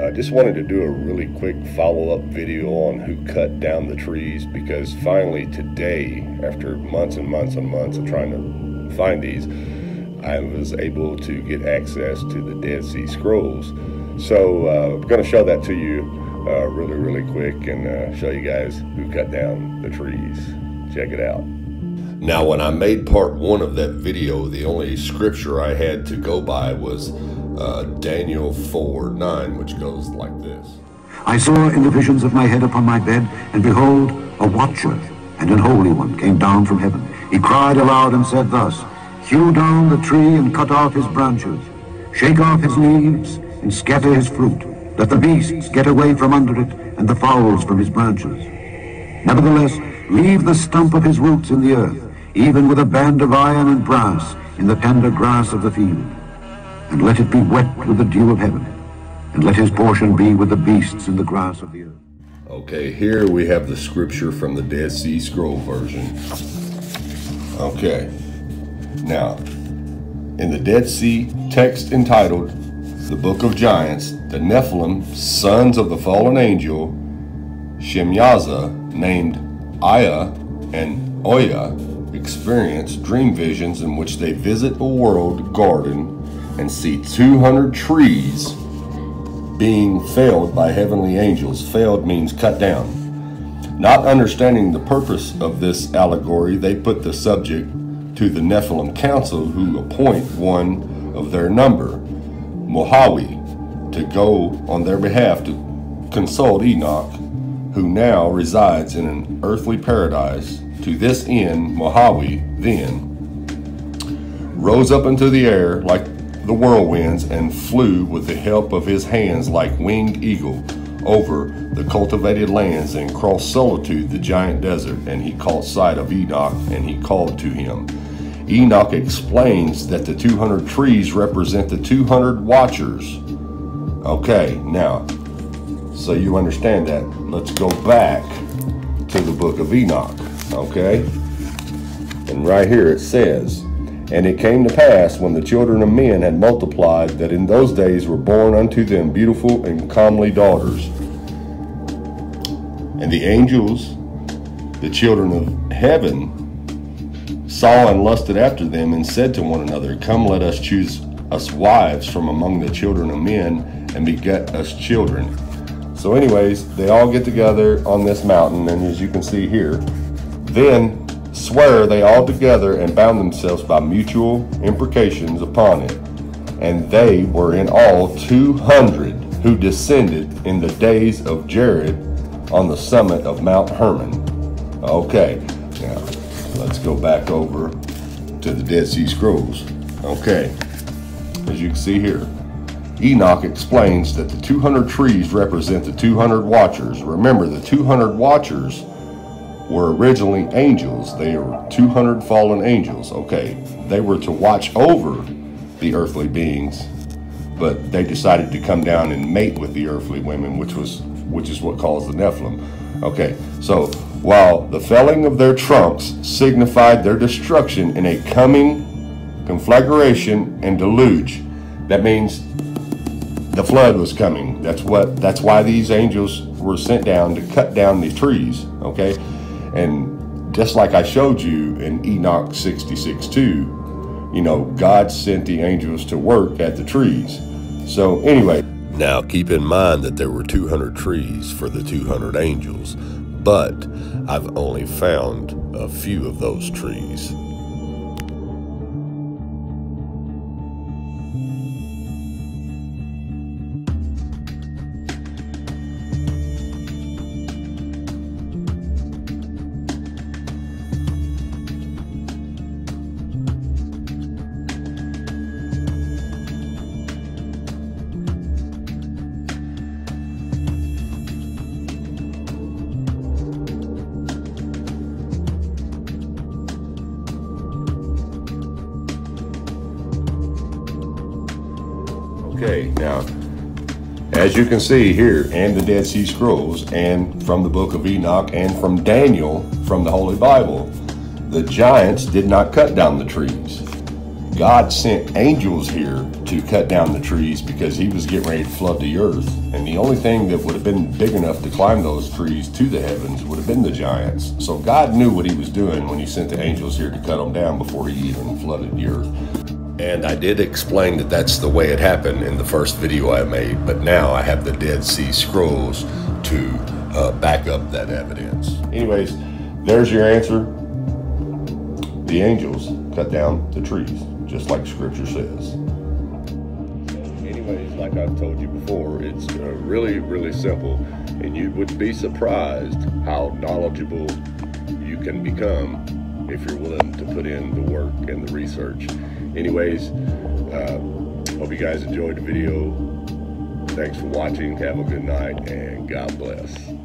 I just wanted to do a really quick follow-up video on who cut down the trees, because finally today, after months and months and months of trying to find these, I was able to get access to the Dead Sea Scrolls. So I'm going to show that to you really quick and show you guys who cut down the trees. Check it out. Now, when I made part one of that video, the only scripture I had to go by was Daniel 4:9, which goes like this. I saw in the visions of my head upon my bed, and behold, a watcher and an holy one came down from heaven. He cried aloud and said thus, Hew down the tree and cut off his branches, shake off his leaves and scatter his fruit. Let the beasts get away from under it, and the fowls from his branches. Nevertheless, leave the stump of his roots in the earth, even with a band of iron and brass in the tender grass of the field. And let it be wet with the dew of heaven, and let his portion be with the beasts in the grass of the earth. Okay, here we have the scripture from the Dead Sea Scroll version. Okay, now, in the Dead Sea text entitled The Book of Giants, the Nephilim, sons of the fallen angel Shemyaza, named Aya and Oya, experience dream visions in which they visit a world garden and see 200 trees being felled by heavenly angels. Felled means cut down. Not understanding the purpose of this allegory, they put the subject to the Nephilim Council, who appoint one of their number, Mohawi, to go on their behalf to consult Enoch, who now resides in an earthly paradise. To this end, Mohawi then rose up into the air like the whirlwinds and flew with the help of his hands like winged eagle over the cultivated lands and crossed Solitude, the giant desert. And he caught sight of Enoch, and he called to him. Enoch explains that the 200 trees represent the 200 watchers. Okay, now, so you understand that, let's go back to the book of Enoch, okay? And right here it says, And it came to pass, when the children of men had multiplied, that in those days were born unto them beautiful and comely daughters. And the angels, the children of heaven, saw and lusted after them, and said to one another, Come, let us choose us wives from among the children of men, and beget us children. So anyways, they all get together on this mountain, and as you can see here, then swear they all together and bound themselves by mutual imprecations upon it. And they were in all 200 who descended in the days of Jared on the summit of Mount Hermon. Okay, now let's go back over to the Dead Sea Scrolls. Okay, as you can see here, Enoch explains that the 200 trees represent the 200 watchers. Remember, the 200 watchers were originally angels. They were 200 fallen angels. Okay, they were to watch over the earthly beings, but they decided to come down and mate with the earthly women, which is what caused the Nephilim. Okay, so while the felling of their trunks signified their destruction in a coming conflagration and deluge, that means the flood was coming. That's why these angels were sent down to cut down the trees. Okay, and just like I showed you in Enoch 66:2, you know, God sent the angels to work at the trees. So anyway, now keep in mind that there were 200 trees for the 200 angels, but I've only found a few of those trees. okay, now, as you can see here in the Dead Sea Scrolls and from the book of Enoch and from Daniel from the Holy Bible, the giants did not cut down the trees. God sent angels here to cut down the trees because he was getting ready to flood the earth. And the only thing that would have been big enough to climb those trees to the heavens would have been the giants. So God knew what he was doing when he sent the angels here to cut them down before he even flooded the earth. And I did explain that that's the way it happened in the first video I made, but now I have the Dead Sea Scrolls to back up that evidence. Anyways, there's your answer. The angels cut down the trees, just like Scripture says. Anyways, like I've told you before, it's really, really simple, and you would be surprised how knowledgeable you can become if you're willing to put in the work and the research. Anyways, hope you guys enjoyed the video. Thanks for watching. Have a good night, and God bless.